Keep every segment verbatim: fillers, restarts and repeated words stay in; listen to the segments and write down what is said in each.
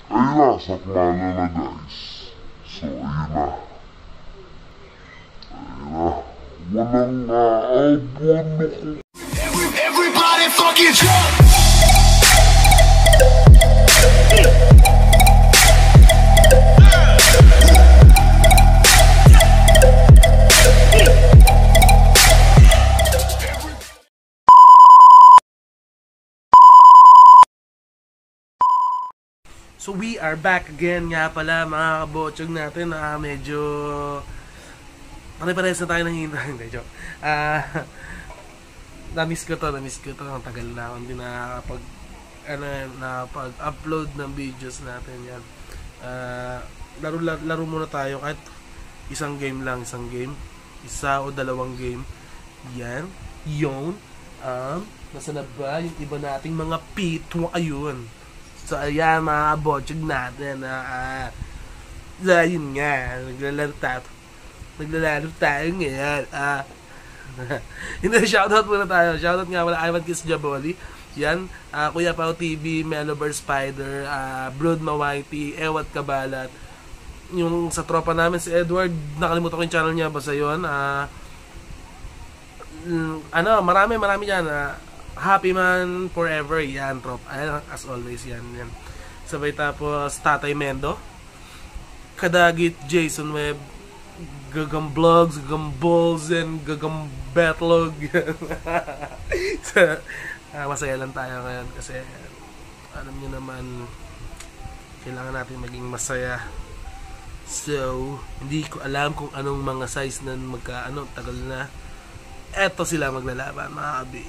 Ayun na, sakmana na guys. So, ayun na. Ayun na. Walang naabuan ako. Everybody fucking jump! So we are back again nga pala mga kabotsog natin. Ah, medyo pare-pares na tayo ng hintay. Hindi, joke. Ah, na-miss ko to, na-miss ko to. Ang tagal na akong hindi nakapag ano, nakapag-upload ng videos natin yan. Ah, laro, laro, laro muna tayo kahit isang game lang, isang game. Isa o dalawang game. Yan. Yun. Um, nasa na ba yung iba nating mga pitwa? Ayun. So, ayan mga kabotsog natin. Uh, so, ayun nga. Naglalaro tayo. Naglalaro tayo ngayon. Uh, Hindi, shoutout muna tayo. Shoutout nga wala Ivan Kiss Jaboli. Yan. Uh, Kuya Pao T V, Melover Spider, uh, Brood Mawaiti, Ewat Kabalat. Yung sa tropa namin, si Edward, nakalimutan ko yung channel niya. Basta yun. Uh, ano, marami, marami yan. Uh, Happy Man Forever, yan, trop. Ayan, as always, yan, yan. Sabay tapos, Tatay Mendo, Kadagit, Jason Webb, Gagam Vlogs, Gagam Balls, and Gagam Betlog. So, uh, masaya lang tayo ngayon kasi, alam nyo naman, kailangan natin maging masaya. So, hindi ko alam kung anong mga size na magka, ano, tagal na. Eto sila maglalaban, mga kabi.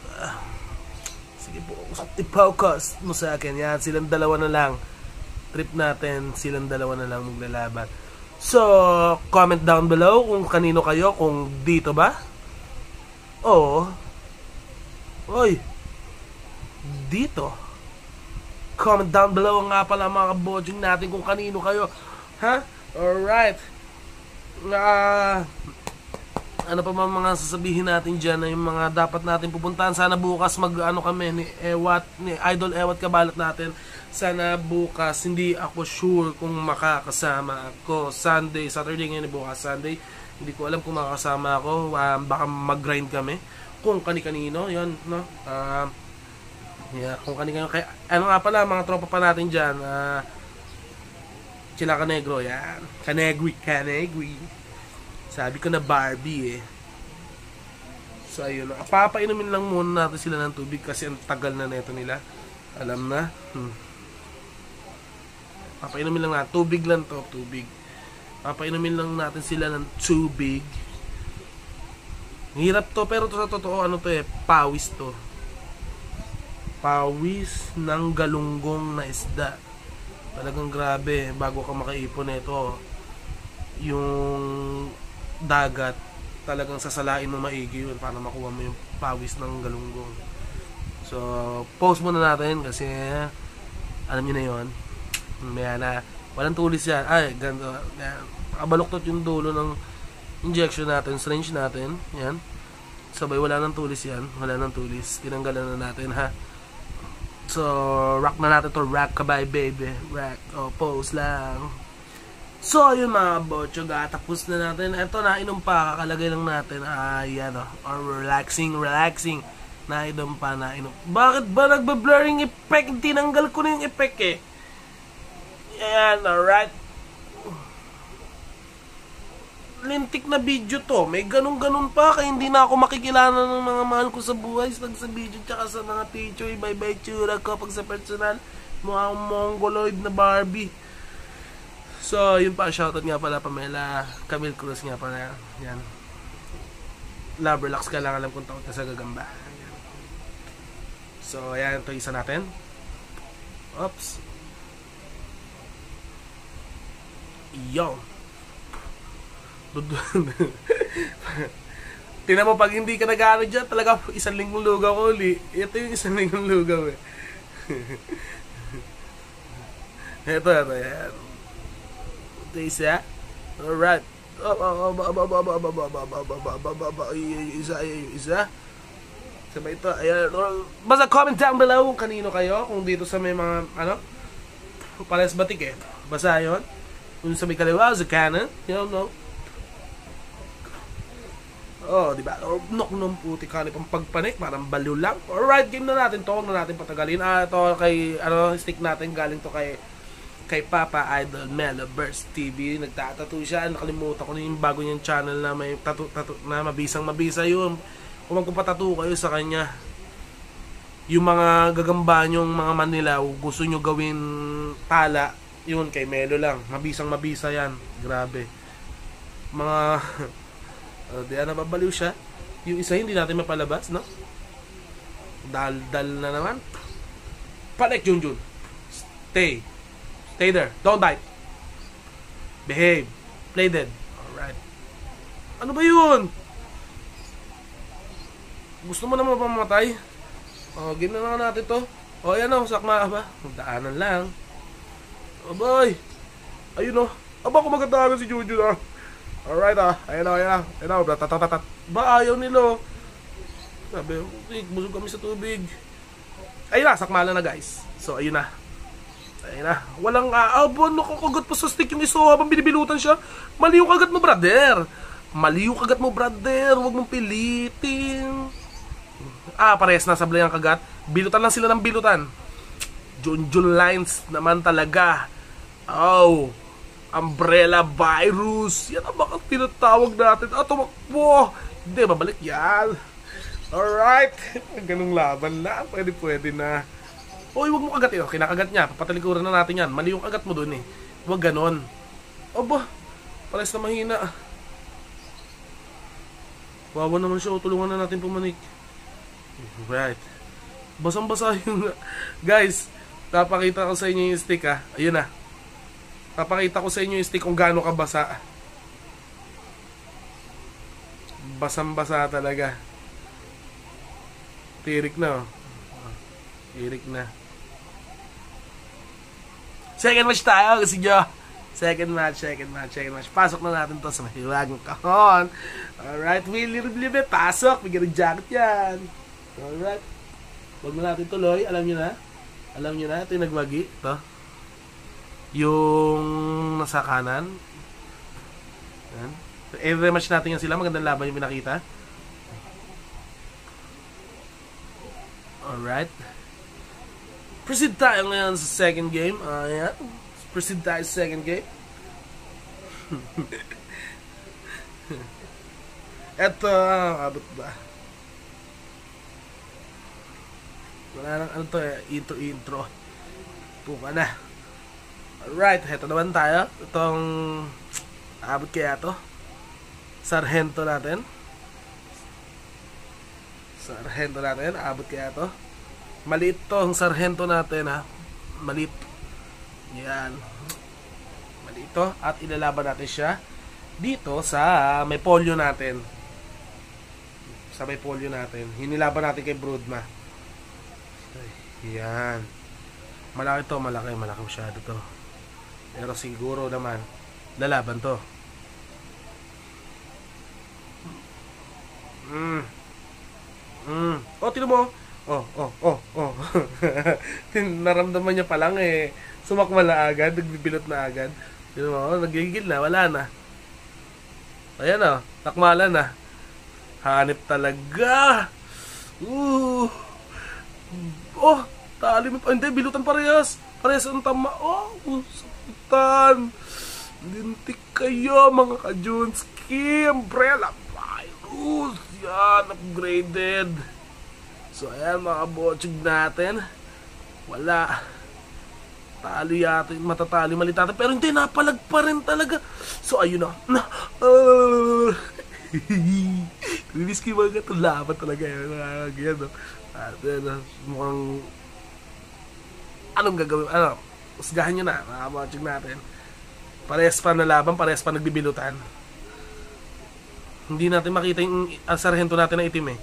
Sige po, i-focus mo sa akin. Yan, silang dalawa na lang. Trip natin, silang dalawa na lang maglalaban. So, comment down below kung kanino kayo, kung dito ba? O, oy, dito. Comment down below nga pala mga kabotsog natin kung kanino kayo. Ha? Alright. Ah... Uh, ano pa mga sasabihin natin dyan na yung mga dapat natin pupuntahan. Sana bukas mag ano kami ni Ewat, ni Idol Ewat Kabalat natin. Sana bukas, hindi ako sure kung makakasama ako. Sunday, Saturday ngayon, bukas Sunday. Hindi ko alam kung makakasama ako. Um, baka mag-grind kami. Kung kani-kanino, yun, no? Uh, yeah, kung kani-kanino. Kaya, ano nga pala, mga tropa pa natin dyan. Uh, Sila Canegro, yan. Canegri, Canegri. Sabi ko na Barbie eh. So ayun, papainumin lang muna natin sila ng tubig kasi ang tagal na neto nila. Alam na. Hmm. Papainumin lang natin. Tubig lang to, tubig. Papainumin lang natin sila ng tubig. Hirap to, pero to sa totoo, ano to eh, pawis to. Pawis ng galunggong na isda. Talagang grabe, bago ka makaipon nito. Yung dagat, talagang sasalain mo maigi yun para makuha mo yung pawis ng galunggong. So, pause muna natin kasi alam niyo na yun. Maya na, walang tulis yan. Ay, ganito. Nakabaluktot yung dulo ng injection natin, syringe natin. Yan. Sabay, wala nang tulis yan. Wala nang tulis. Tinanggalan na natin, ha. So, rock na natin to. Rock kabay, baby. Rock. Oh, pause lang. So, yun mga botsog, ah, tapos na natin. Ito, nainom pa, kakalagay lang natin. Ah, yan o. Oh, or relaxing, relaxing. Nainom pa, nainom. Bakit ba nagba-blurring effect? Tinanggal ko na yung effect eh. Yan, alright. Lintik na video to. May ganun-ganun pa, kaya hindi na ako makikilala ng mga mahal ko sa buhay. Sa video, tsaka sa mga picture. Bye-bye tsura ko pag sa personal. Mukhang mongoloid na Barbie. So, yun pa, shoutout nga pala Pamela Camille Cruz nga pala. Yan. Love, relax ka lang, alam kung takot ka sa gagamba. Yan. So, ayan, ito isa natin. Oops. Yo. Tingnan mo, pag hindi ka nag-ano dyan, talaga isang linggong lugaw ko uli. Ito yung isang linggong lugaw eh. Ito, ito, yan. Isa. Alright. Isa, isa. Sabay ito. Ayan. Basta comment down below kung kanino kayo. Kung dito sa may mga, ano, Parehas batik eh. Basa yun. Yung sa may kaliwa, sa kanan. You know, no? Oh, di ba? Or nok nung puti ka pang pagpanik, parang baliw lang. Alright, game na natin to. Huwag na natin patagalin. Ah, ito kay, ano, stick natin. Galing to kay, kay Papa Idol Melaverse T V. Nagtatattoo siya. Nakalimutan ko na yung bago niyang channel na may tattoo, tattoo na mabisang mabisa yun. Kung magpapatattoo kayo sa kanya, yung mga gagamba nyong mga Manilaw, gusto nyo gawin tala, yun kay Melo lang. Mabisang mabisa yan. Grabe. Mga... Uh, di na babaliw siya. Yung isa hindi natin mapalabas, no? Dal-dal na naman. Panek, Junjun. Stay. Stay there. Don't bite. Behave. Play dead. Alright. Ano ba yun? Gusto mo naman mamatay? Oh, game na lang natin to. Oh, ayan o. Sakma ba? Daanan lang. Oh, boy. Ayun o. Aba, kumaganda si Junjun ah. Alright ah, ayun na, ayun na, ayun na, tatatatat. Ba, ayaw nila. Sabi, busog kami sa tubig. Ayun na, sakmala na guys. So, ayun na. Ayun na. Walang aabon, nakakagat pa sa stick yung iso habang binibilutan siya. Mali yung kagat mo, brother. Mali yung kagat mo, brother. Huwag mong pilitin. Ah, parehas na sablay ang kagat. Bilutan lang sila ng bilutan. Junjun lines naman talaga. Oh. Umbrella virus. Yan ang bakal tinatawag natin. Ah, tumakbo. Hindi, babalik yan. Alright. Ganong laban na. Pwede, pwede na. Uy, huwag mo kagat yun. Kinakagat niya. Papatalikuran na natin yan. Mali yung kagat mo dun eh. Huwag ganon. Aba, pares na mahina. Wawa naman siya. Tulungan na natin pumanik. Right. Basang-basa yung... Guys, napakita ko sa inyo yung stick ha. Ayun na. Papakita ko sa inyo yung stick kung gaano kabasa. Basang-basa talaga. Tirik na oh. Tirik na. Second match tayo kasi nyo. Second match, second match, second match. Pasok na natin to sa mahiwagang kahon. Alright, Willie Rublibe, pasok. Bigyan ng jacket yan. Alright. Huwag na natin tuloy. Alam nyo na. Alam nyo na. Ito yung nagwagi. Ito. Yung nasa kanan. Yan. Every match natin yan sila. Magandang laban yung pinakita. Alright. Proceed tayo ngayon sa second game. Ayan. Proceed tayo sa second game. Eto. Abot ba? Wala nang ano to eh. Intro intro. Puka na. Alright, heto naman tayo. Itong abot kaya to. Sargento natin. Sargento natin. Abot kaya to. Maliit to ang sargento natin ha. Maliit. Yan. Maliit to. At ilalaban natin siya dito sa may polio natin. Sa may polio natin. Hinilaban natin kay Broodma. Yan. Malaki to. Malaki. Malaki masyado to. Pero siguro naman lalaban to. Mm. Mm. Oh, tinan mo. Oh, oh, oh, oh. Naramdaman niya pa lang eh. Sumakma na agad, nagbibilot na agad. Tinan mo, oh, nagigil na, wala na. Ayan oh, takmala na. Hanip talaga. Uh. Oh, tali mo pa. Hindi, bilutan parehas. Parehas ang tama. Oh, sakitan. Lintik kayo mga ka-Junski. Umbrella virus. Yan, upgraded. So, ayan mga botsig natin. Wala. Talo yata. Matatalo mali natin. Pero hindi, napalag pa rin talaga. So, ayun na. Na. Uh, Rinis ko mga katulaban talaga yun. Ganyan, no? At, uh, mukhang anong gagawin? Ano? Usgahan nyo na, mga botsig natin. Parehas pa na laban, parehas pa nagbibilutan. Hindi natin makita yung uh, sargento natin na itim eh.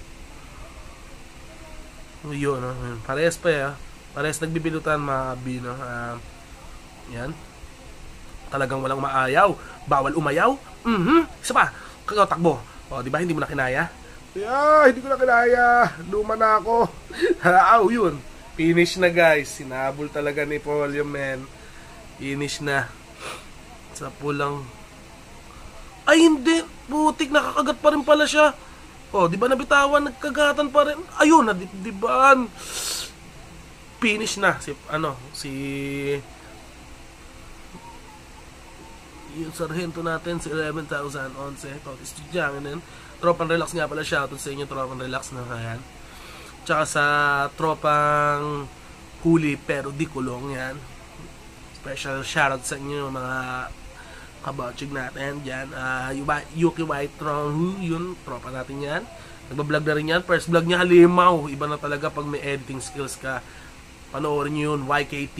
Yun, no? Parehas pa eh. Parehas nagbibilutan, mga bino. Uh, yan. Talagang walang maayaw. Bawal umayaw. Mhm. Isa pa. Takbo. O, di ba hindi mo na kinaya? Yeah, hindi ko na kinaya. Luma na ako. Aw, yun. Finish na guys. Sinabol talaga ni Paul yung men. Finish na. Sa pulang. Ay hindi. Putik. Nakakagat pa rin pala siya. Oh, di ba nabitawan? Nagkagatan pa rin. Ayun, nadibdiban. Finish na. Si, ano, si... yung sarhento natin, si eleven thousand once. Ito, estudyangin. Tropang relax nga pala. Shoutout sa inyo, tropang relax na yan. Tsaka sa tropang huli pero di kulong yan. Special shoutout sa inyo mga kabachig natin dyan. Uh, Yuki White Tron, yun, tropa natin yan. Nagbablog na rin yan. First vlog niya, halimaw. Iba na talaga pag may editing skills ka. Panoorin nyo yun, Y K T.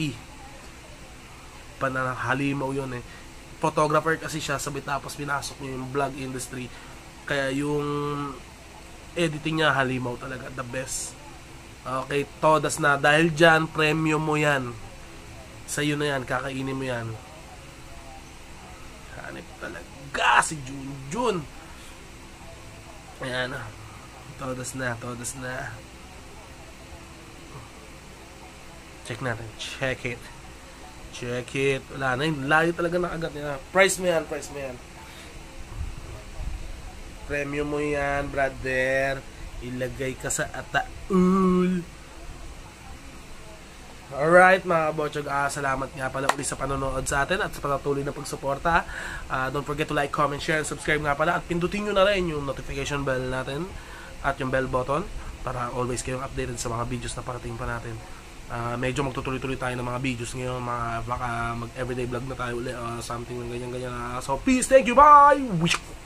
Panahalimaw yun eh. Photographer kasi siya, sabi tapos pinasok niya yung vlog industry. Kaya yung editing niya, halimaw talaga. The best. Okay, todas na. Dahil dyan, premium mo yan. Sa'yo na yan, kakainin mo yan. Hanip talaga si Junjun. Ayan. Todas na, todas na. Check natin. Check it. Check it. Wala na yun. Layo talaga nakagat niya. Price mo yan, price mo yan. Premium mo yan, brother. Ilagay ka sa ataul. Alright mga kabochog, ah, salamat nga pala ulit sa panonood sa atin at sa patuloy na pagsuporta. uh, Don't forget to like, comment, share, and subscribe nga pala. At pindutin nyo na rin yung notification bell natin at yung bell button para always kayong updated sa mga videos na parating pa natin. uh, Medyo magtutuloy-tuloy tayo ng mga videos ngayon. mga, Baka mag everyday vlog na tayo ulit, uh, something ng ganyan-ganyan. uh, So peace, thank you, bye!